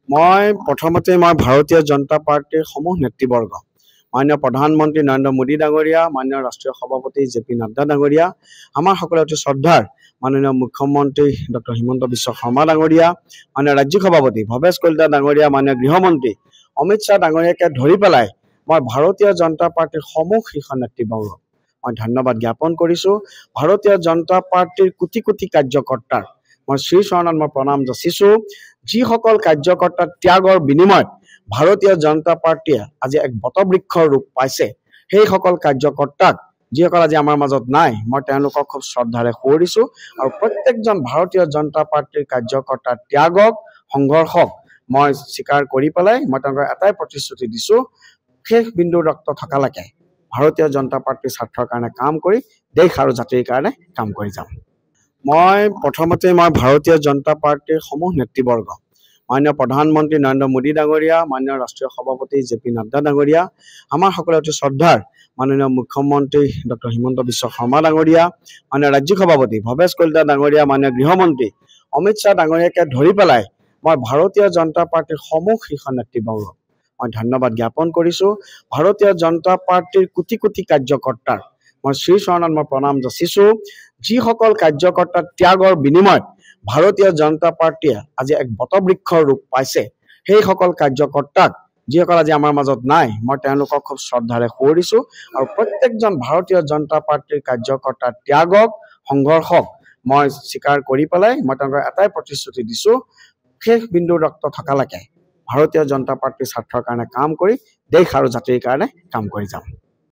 মই প্ৰথমতে ভাৰতীয় জনতা পাৰ্টিৰ সমূহ নেতৃবৰ্গ মাননীয় প্ৰধানমন্ত্ৰী নৰেন্দ্ৰ মোদী ডাঙৰীয়া, মাননীয় ৰাষ্ট্ৰীয় সভাপতি জে.পি. নাড্ডা ডাঙৰীয়া, আমাৰ সকলোৰে অতি শ্ৰদ্ধাৰ মাননীয় মুখ্যমন্ত্ৰী ডক্টৰ হিমন্ত বিশ্ব শৰ্মা ডাঙৰীয়া, মাননীয় ৰাজ্যিক সভাপতি ভৱেশ কলিতা ডাঙৰীয়া, মাননীয় গৃহমন্ত্ৰী অমিত শ্বাহ ডাঙৰীয়াকে ধৰি পেলাই মই ভাৰতীয় জনতা পাৰ্টিৰ সমূহ শীৰ্ষ নেতৃবৰ্গ মই ধন্যবাদ জ্ঞাপন কৰিছোঁ। ভাৰতীয় জনতা পাৰ্টিৰ কোটি কোটি কাৰ্যকৰ্তাৰ মই শ্ৰীচৰণত মই প্ৰণাম যাচিছোঁ। যিসকল কাৰ্যকৰ্তাৰ ত্যাগৰ বিনিময়ত ভাৰতীয় জনতা পাৰ্টিয়ে আজি এক বটবৃক্ষৰ ৰূপ পাইছে, সেইসকল কাৰ্যকৰ্তাক যিসকল আজি আমাৰ মাজত নাই, মই তেওঁলোকক খুব শ্ৰদ্ধাৰে সোঁৱৰিছোঁ আৰু প্ৰত্যেকজন ভাৰতীয় জনতা পাৰ্টিৰ কাৰ্যকৰ্তাৰ ত্যাগক সংঘৰ্ষক মই স্বীকাৰ কৰি পেলাই মই তেওঁলোকক এটাই প্ৰতিশ্ৰুতি দিছোঁ, শেষ বিন্দুৰ ৰক্ত থকালৈকে ভাৰতীয় জনতা পাৰ্টিৰ স্বাৰ্থৰ কাৰণে কাম কৰি দেশ আৰু জাতিৰ কাৰণে কাম কৰি যাম। মই প্ৰথমতে ভাৰতীয় জনতা পাৰ্টিৰ সমূহ নেতৃবৰ্গ মাননীয় প্ৰধানমন্ত্ৰী নৰেন্দ্ৰ মোদী ডাঙৰীয়া, মাননীয় ৰাষ্ট্ৰীয় সভাপতি জে.পি. নাড্ডা ডাঙৰীয়া, আমাৰ সকলোৰে অতি শ্ৰদ্ধাৰ মাননীয় মুখ্যমন্ত্ৰী ডক্টৰ হিমন্ত বিশ্ব শৰ্মা ডাঙৰীয়া, মাননীয় ৰাজ্যিক সভাপতি ভৱেশ কলিতা ডাঙৰীয়া, মাননীয় গৃহমন্ত্ৰী অমিত শ্বাহ ডাঙৰীয়াকে ধৰি পেলাই মই ভাৰতীয় জনতা পাৰ্টিৰ সমূহ শীৰ্ষ নেতৃবৰ্গ মই ধন্যবাদ জ্ঞাপন কৰিছোঁ। ভাৰতীয় জনতা পাৰ্টিৰ কোটি কোটি কাৰ্যকৰ্তাৰ মই শ্ৰীচৰণত মই প্ৰণাম যাচিছোঁ। যিসকল কাৰ্যকৰ্তাৰ ত্যাগৰ বিনিময়ত ভাৰতীয় জনতা পাৰ্টিয়ে আজি এক বটবৃক্ষৰ ৰূপ পাইছে, সেইসকল কাৰ্যকৰ্তাক যিসকল আজি আমাৰ মাজত নাই, মই তেওঁলোকক খুব শ্ৰদ্ধাৰে সোঁৱৰিছোঁ আৰু প্ৰত্যেকজন ভাৰতীয় জনতা পাৰ্টিৰ কাৰ্যকৰ্তাৰ ত্যাগক সংঘৰ্ষক মই স্বীকাৰ কৰি পেলাই মই তেওঁলোকক এটাই প্ৰতিশ্ৰুতি দিছোঁ, শেষ বিন্দুৰ ৰক্ত থকালৈকে ভাৰতীয় জনতা পাৰ্টিৰ স্বাৰ্থৰ কাৰণে কাম কৰি দেশ আৰু জাতিৰ কাৰণে কাম কৰি যাম।